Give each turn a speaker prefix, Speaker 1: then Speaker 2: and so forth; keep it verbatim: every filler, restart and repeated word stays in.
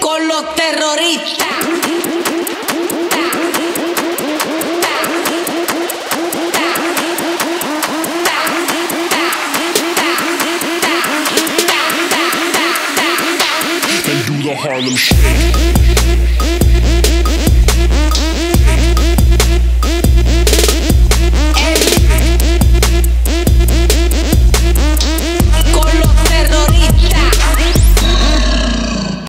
Speaker 1: con los terroristas.
Speaker 2: And do the Harlem Shake.